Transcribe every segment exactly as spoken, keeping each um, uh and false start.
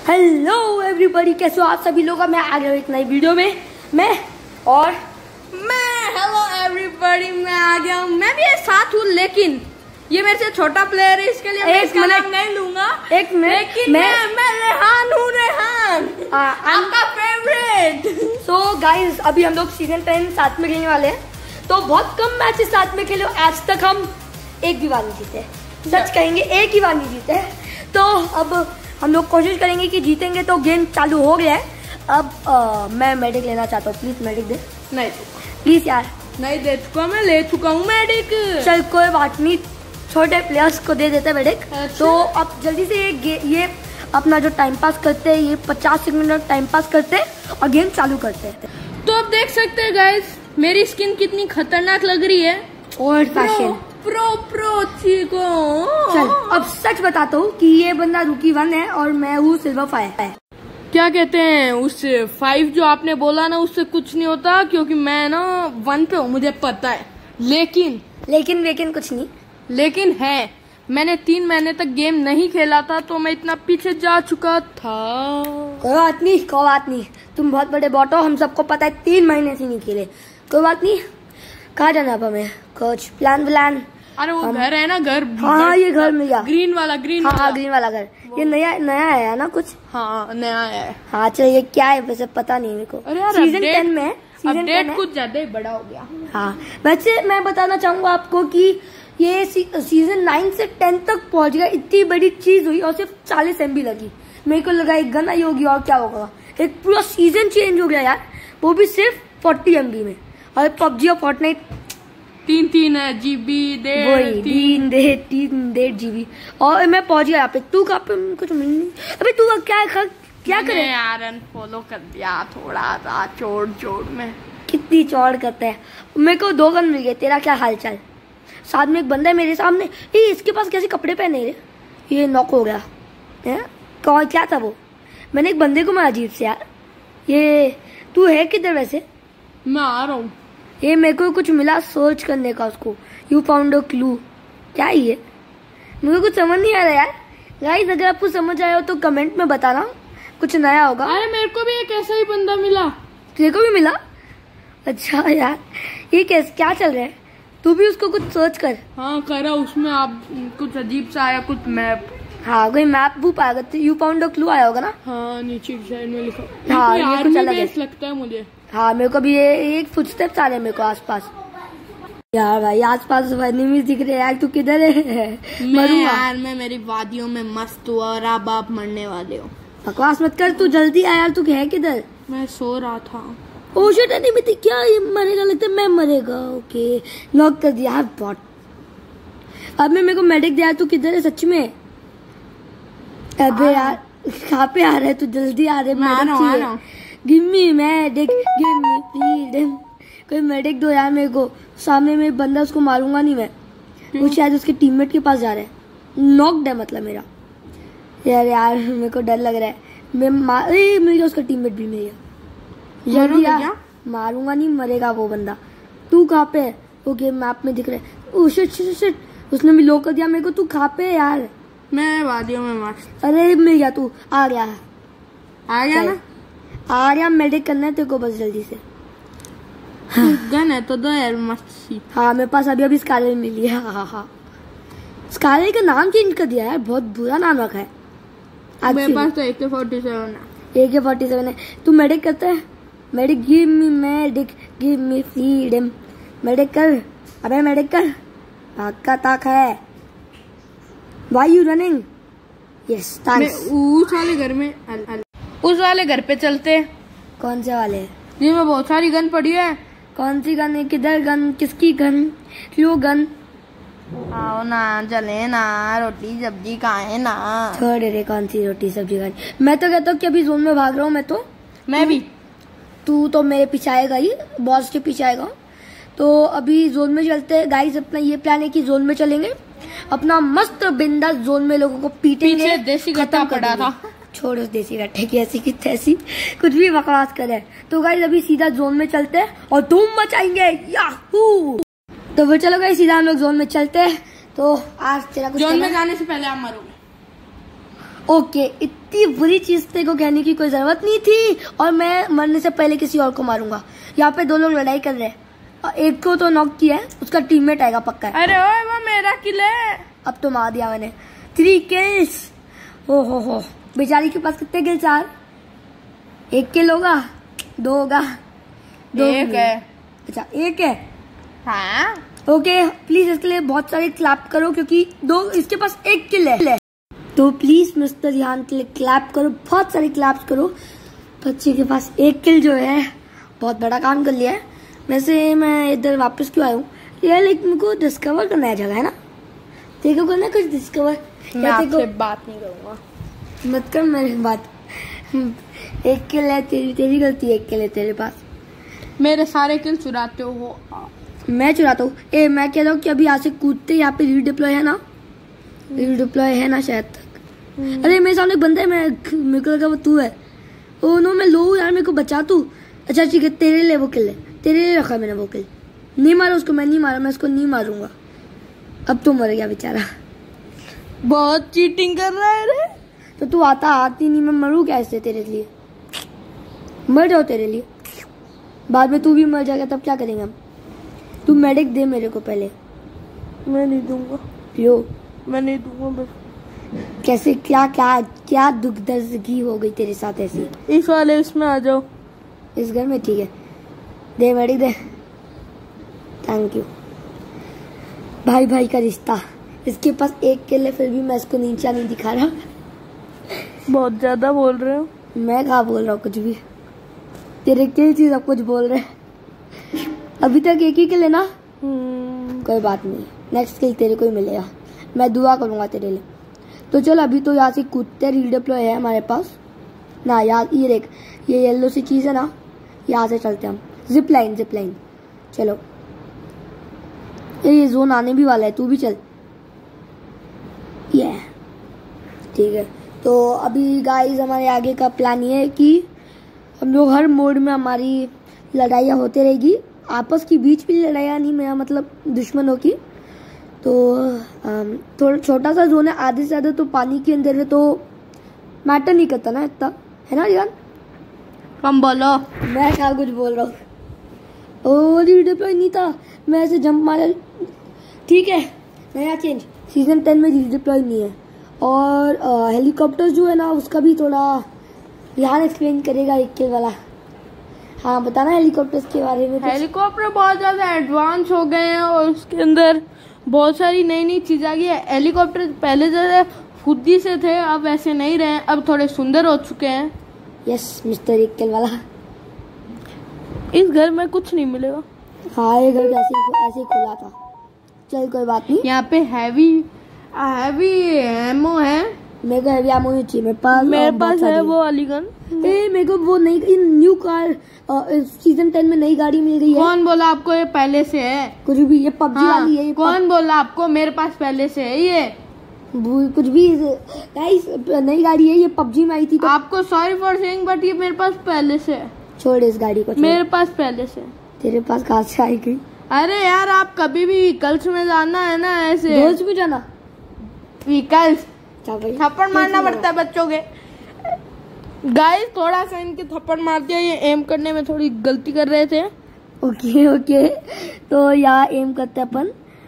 Hello everybody, कैसे हो आप सभी लोग। मैं आ गया हूँ एक नई वीडियो में। मैं और मैं हेलो एवरीबॉडी, मैं आ गया हूँ। मैं भी साथ हूँ, लेकिन ये मेरे से छोटा प्लेयर है, इसके लिए मैं इसका नाम नहीं लूंगा। एक मिनट, लेकिन मैं मैं, मैं रेहान हूँ। रेहान आपका फेवरेट। सो गाइस, अभी हम लोग सीजन टेन साथ में खेलने वाले हैं। तो बहुत कम मैचेस साथ में खेले, आज तक हम एक भी बार नहीं जीते। सच कहेंगे, एक ही बार नहीं जीते। तो अब हम लोग कोशिश करेंगे कि जीतेंगे। तो गेम चालू हो गया है। अब आ, मैं मेडिक लेना चाहता हूँ, प्लीज मेडिक दे। नहीं प्लीज यार, नहीं दे चुका, मैं ले चुका हूँ मेडिक। चल कोई बात नहीं, छोटे प्लेयर्स को दे देते मेडिक। अच्छा। तो अब जल्दी से ये ये अपना जो टाइम पास करते हैं, ये पचास मिनट टाइम पास करते हैं और गेम चालू करते हैं। तो अब देख सकते हैं गाइस, मेरी स्किन कितनी खतरनाक लग रही है। ओल्ड फैशन प्रो प्रो चीको। चल अब सच बताता हूँ कि ये बंदा रूकी वन है और मैं हूँ सिल्वर फाइव। क्या कहते हैं, उस फाइव जो आपने बोला ना, उससे कुछ नहीं होता, क्योंकि मैं ना वन पे हूँ, मुझे पता है। लेकिन लेकिन लेकिन कुछ नहीं, लेकिन है, मैंने तीन महीने तक गेम नहीं खेला था, तो मैं इतना पीछे जा चुका था। कोई बात नहीं, कोई बात नहीं, तुम बहुत बड़े बॉट हो, हम सबको पता है। तीन महीने से नहीं खेले, कोई बात नहीं। कहाँ जाना अब हमें, कुछ प्लान व्लान? अरे वो घर है ना, घर। हाँ ये घर मिल गया, ग्रीन वाला, ग्रीन हाँ वाला। हाँ ग्रीन वाला घर। ये नया नया है ना कुछ? हाँ नया है। हाँ चल, ये क्या है वैसे पता नहीं मेरे को। अरे यार, सीजन टेन में अपडेट कुछ ज्यादा ही बड़ा हो गया। हाँ वैसे मैं बताना चाहूंगा आपको कि ये सी, सीजन नाइन से टेन तक पहुंच गया। इतनी बड़ी चीज हुई और सिर्फ चालीस एम बी लगी। मेरे को लगा एक गन आई होगी और क्या होगा। एक पूरा सीजन चेंज हो गया यार, वो भी सिर्फ फोर्टी एम बी में। और पबजी और फोर्टनाइट तीन तीन है जीबी वही तीन डेढ़ तीन डेढ़ जीबी। और मैं पहुंच गया यहाँ पे। तू कहाँ पे, कुछ मिल नहीं। अबे तू क्या खा, क्या करे यार, अनफॉलो कर दिया थोड़ा सा चोड़ चोड़ में। कितनी चौड़ करते हैं। मेरे को दो गन मिल गए। तेरा क्या हाल चाल? साथ में एक बंदा है मेरे सामने। ये इसके पास कैसे कपड़े पहने रे? ये नॉक हो गया है। कौन, क्या था वो? मैंने एक बंदे को मारा अजीब से यार। ये तू है किधर वैसे? मैं आ रहा हूँ। ये मेरे को कुछ मिला सर्च करने का उसको। You found a clue. क्या है ये? मुझे कुछ समझ नहीं आ रहा यार। गाइस अगर आपको समझ आया हो तो कमेंट में बताना, कुछ नया होगा। अरे मेरे को भी एक ऐसा ही बंदा मिला। तेरे को भी मिला? अच्छा यार, ये कैसे, क्या चल रहा है? तू भी उसको कुछ सर्च कर। हाँ करा, उसमें आप कुछ अजीब सा आया, कुछ मैप। हाँ कोई मैप वूप आएगा। यू फाउंड अ क्लू आया होगा ना? हाँ नीचे की साइड में लिखा। हाँ ये कुछ अलग है लगता है मुझे। हाँ मेरे को भी ये एक फुटस्टेप्स आ रहे हैं मेरे को आसपास। यार भाई आसपास एनिमीज दिख रहे हैं यार। तू किधर है? मैं यार, मैं मेरी वादियों में मस्त हुआ और अब आप मरने वाले हो। बकवास मत कर, तू जल्दी आ यार। तू है किधर? मैं सो रहा था। ओ शिट, एनिमी थी क्या? ये मरेगा लगता है। मैं मरेगा। ओके लॉक कर दिया यार बॉट। अब मैं मेरे को मेडिक दिया। तू किधर है सच में? अबे यार कहाँ पे आ रहा है तू? जल्दी आ रहे, मेडिक चाहिए। Give me medic, give me freedom. कोई मेडिक दो यार मेरे को। सामने में बंदा, उसको मारूंगा नहीं मैं। वो शायद उसके टीममेट के पास जा रहा है। नॉक्ड है मतलब मेरा। यार यार मेरे को डर लग रहा है। मैं मार, मिल गया उसका टीममेट भी मिल गया। जल्दी यार, मारूंगा नहीं, मरेगा वो बंदा। तू कहाँ पे है? ओके मैप में दिख रहा है। ओह शिट शिट शिट, उसने भी लॉक कर दिया मेरे को। तू कहाँ पे है यार? मैं वादियों में मस्त। अरे मिल गया, तू आ गया। आ गया ना? आ गया। मेडिक करना है तेरे को बस जल्दी से। गन है तो दो यार, मस्त सी। हाँ मेरे पास अभी अभी स्कारलेट मिली है। हाँ हाँ हाँ, स्कारलेट का नाम चेंज कर दिया यार, बहुत बुरा नाम रखा है। मेरे पास तो ए के फोर्टी सेवन है। ए के फोर्टी सेवन है। तू मेडिक करता है? Medic, give me medic, give me freedom. Medic कर, अबे मेडिक कर। भाग का ताक है। Why you running? Yes, thanks. उस वाले घर में अल, अल, उस वाले घर पे चलते। कौन से वाले? जिसमें बहुत सारी गन पड़ी है। कौन सी गन है? किधर गन? किसकी गन? क्यों गन? आओ ना, चले ना, रोटी सब्जी खाए ना। छोड़ रे, कौन सी रोटी सब्जी खानी। मैं तो कहता हूँ कि अभी जोन में भाग रहा हूँ मैं तो। मैं भी। तू तो मेरे पीछे आएगा ही, बॉस के पीछे आएगा। तो अभी जोन में चलते हैं गाइस। अपना ये प्लान है कि जोन में चलेंगे, अपना मस्त बिंदास जोन में लोगों को पीटेंगे। पीछे देसी गट्टा पड़ा था। छोड़ उस देसी गट्टे की, ऐसी की तैसी कुछ भी बकवास करे। तो गाइस अभी सीधा जोन में चलते हैं और धूम मचाएंगे। याहू! तो वो चलो गाइस, सीधा हम लोग जोन में चलते हैं। तो आज तेरा कुछ जोन में जाने से पहले आप मरोगे। ओके, इतनी बुरी चीज तेरे को कहने की कोई जरूरत नहीं थी, और मैं मरने से पहले किसी और को मारूंगा। यहाँ पे दो लोग लड़ाई कर रहे हैं, और एक को तो नॉक किया है, उसका टीममेट आएगा पक्का है। अरे ओए वो मेरा किल है। अब तो मार दिया मैंने। Three kills. ओ हो हो, बेचारी के पास कितने किल? चार। एक किल होगा, दो होगा, दो एक है। अच्छा एक है। हाँ ओके, प्लीज इसके लिए बहुत सारे क्लैप करो, क्योंकि दो इसके पास एक किल है। तो प्लीज मिस्टर रिहान के लिए क्लैप करो, बहुत सारे क्लैप्स करो। बच्चे के पास एक किल जो है बहुत बड़ा काम कर लिया है। वैसे मैं इधर वापस क्यों आया हूँ? यार लाइक मेरे को डिस्कवर करना है जगह, है ना? देखो करना कुछ डिस्कवर। मैं आपसे बात नहीं करूंगा। मत कर मेरी बात। एक किल है, तेरी तेरी गलती है, एक किल है तेरे पास। मेरे सारे किल चुराते हो। मैं चुराता हूँ? ए मैं कह रहा हूँ कि अभी यहाँ से कूदते, यहाँ पे रीडिप्लॉय है ना? रीडिप्लॉय है ना शायद तक। अरे मेरे सामने बंदा है, मैं मेरे को लगा वो तू है। ओ नो, मैं लो यार, मेरे को बचा तू। अच्छा ठीक है, तेरे लिए वो किल है, तेरे लिए रखा मैंने वो किल। नहीं मारा उसको, मैं नहीं मारा, मैं उसको नहीं मारूंगा। अब तो मर गया बेचारा। बहुत चीटिंग कर रहा है रे। तो तू आता आती नहीं, मैं मरूँ कैसे तेरे लिए? मर जाओ तेरे लिए, बाद में तू भी मर जाएगा, तब क्या करेंगे हम? तू मेडिक दे मेरे को पहले। मैं नहीं दूंगा। क्यों? मैं नहीं दूंगा बस। कैसे? क्या क्या क्या दुख दर्दगी हो गई तेरे साथ ऐसी? इस वाले इसमें आ जाओ, इस घर में। ठीक है, दे मेडिक दे। Thank you. भाई भाई का रिश्ता। इसके पास एक किल है, फिर भी मैं इसको नीचा नहीं दिखा रहा। बहुत ज्यादा बोल रहे हो। मैं कहाँ बोल रहा हूँ कुछ भी, तेरे किल चीज सब कुछ बोल रहे हैं। अभी तक एक ही किल है ना? कोई बात नहीं, नेक्स्ट किल तेरे को ही मिलेगा, मैं दुआ करूंगा तेरे लिए। तो चल अभी तो यहाँ से कूदते, रीडिप्लॉय है हमारे पास ना यार। ये देख, ये येलो सी चीज है ना, यहाँ से चलते हम। Zip line, zip line. चलो, ये जोन आने भी वाला है, तू भी चल। ये ठीक है। तो अभी गाइस हमारे आगे का प्लान ये है कि हम लोग हर मोड में हमारी लड़ाइयाँ होते रहेगी, आपस की बीच भी लड़ाइयाँ नहीं, मेरा मतलब दुश्मनों की। तो थोड़ा छोटा सा जोन है, आधे से ज्यादा तो पानी के अंदर है, तो मैटर नहीं करता ना इतना, है ना यार? कम बोलो। मैं क्या कुछ बोल रहा हूँ? ओ रीडिप्लॉय नहीं था, मैं ऐसे जंप मारा। ठीक है, नया चेंज। सीजन टेन में रीडिप्लॉय नहीं है, और हेलीकॉप्टर जो है ना उसका भी थोड़ा ध्यान एक्सप्लेन करेगा एक किल वाला। हाँ बताना हेलीकॉप्टर्स के बारे में। हेलीकॉप्टर बहुत ज्यादा एडवांस हो गए हैं, और उसके अंदर बहुत सारी नई नई चीज आ गई है। हेलीकॉप्टर पहले जैसे खुदी से थे, अब वैसे नहीं रहे, अब थोड़े सुंदर हो चुके हैं। यस मिस्टर एक किल वाला। इस घर में कुछ नहीं मिलेगा। हाँ ये घर ऐसे ऐसे खुला था। चल कोई बात नहीं। यहाँ पे हैवी हैवी एमो है। मेरे को हैवी एमो नहीं चाहिए, मेरे पास मेरे पास है वो वाली गन। ए मेरे को वो नई न्यू कार सीजन टेन में नई गाड़ी मिल गई है। कौन बोला आपको ये पहले से है? कुछ भी, ये पबजी हाँ, वाली है। ये कौन बोला आपको मेरे पास पहले से है? ये कुछ भी गाइस नई गाड़ी है, ये पबजी में आई थी। तो आपको सॉरी फॉर सेइंग, बट ये मेरे पास पहले से है। छोड़ इस गाड़ी को। मेरे पास पहले से। तेरे पास कहाँ से आई गई? अरे यार आप कभी भी व्हीकल्स में जाना है ना, ऐसे रोज भी जाना व्हीकल्स, थप्पड़ मारना कैसे पड़ता है बच्चों के। गाइस थोड़ा सा इनके थप्पड़ मार दिया, ये एम करने में थोड़ी गलती कर रहे थे। ओके ओके, तो यहाँ एम करते अपन।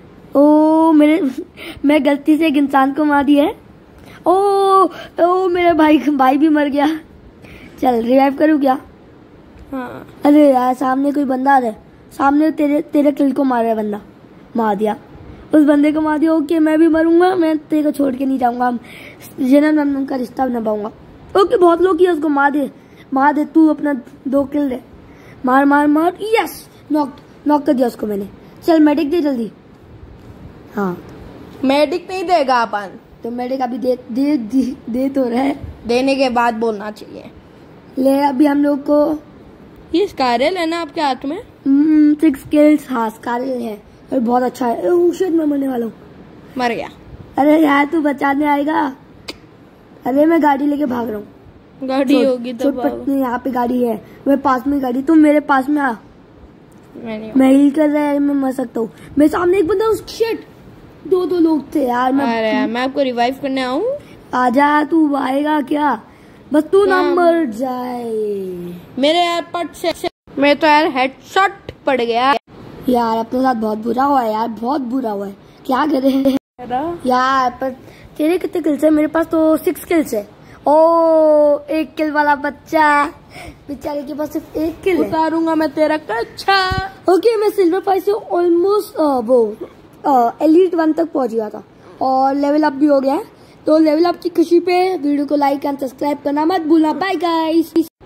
ओ मेरे मैं गलती से एक इंसान को मार दिया है। ओ ओ मेरा भाई भाई भी मर गया। चल रिवाइव करूँ क्या? हाँ। अरे यार सामने कोई बंदा आ रहा है, सामने तेरे तेरे किल को मार रहा है बंदा। मार दिया उस बंदे को, मार दिया। ओके मैं भी मरूंगा, मैं तेरे को छोड़ के नहीं जाऊंगा, जन्म जन्म का रिश्ता निभाऊंगा। ओके बहुत लोग किया, उसको मार दे मार दे, तू अपना दो किल दे। मार मार मार, यस नॉक नॉक कर दिया उसको मैंने। चल मेडिक दे जल्दी। हाँ मेडिक नहीं देगा अपन तो मेडिक अभी दे दे दे, दे तो रहे, देने के बाद बोलना चाहिए। ले अभी हम लोग को ये स्कारल है ना आपके हाथ में? Six kills. हाँ स्कारल है और बहुत अच्छा है। ओह शिट मैं मरने वाला हूँ। मर गया। अरे यार तू बचाने आएगा? अरे मैं गाड़ी लेके भाग रहा हूँ। गाड़ी होगी तो नहीं, यहाँ पे गाड़ी है, मेरे पास में गाड़ी। तुम मेरे पास में आ। मैं, मैं हिल कर रहा है, मैं मर सकता हूँ। मेरे सामने एक बंदा, उस शिट दो दो लोग थे यार। मैं अरे यार मैं आपको रिवाइव करने आऊँ? आजा, तू आएगा क्या? बस तू ना मर जाए। मेरे एयरपोर्ट से मैं तो यार हेडशॉट पड़ गया यार। अपने साथ बहुत बुरा हुआ है यार, बहुत बुरा हुआ है। क्या करे यार। पर तेरे कितने किल्स है? मेरे पास तो सिक्स किल्स है। ओ, एक किल वाला बच्चा, बेचारे के पास सिर्फ एक किल है। उतारूंगा मैं तेरा कच्चा। ओके, मैं सिल्वर फाइव से ऑलमोस्ट वो एलीट वन तक पहुंच गया था और लेवल अप भी हो गया है। तो लेवल अप की खुशी पे वीडियो को लाइक एंड सब्सक्राइब करना मत भूलना। Bye guys.